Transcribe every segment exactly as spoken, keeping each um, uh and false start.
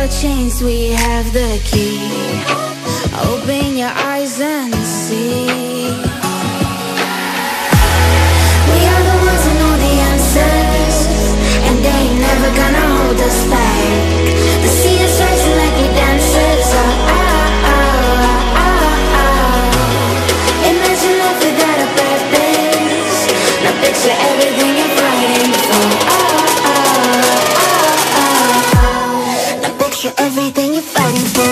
your chains, we have the key. Open your eyes and see. We are the ones who know the answers, and they ain't never gonna hold us back. The sea is rising like we dancers. Oh, oh, oh, oh, oh. Imagine life without a purpose. Now picture everything you're fighting for. Oh, oh, oh, oh, oh. Now picture everything you're fighting for.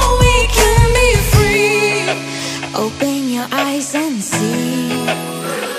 Open your eyes and see.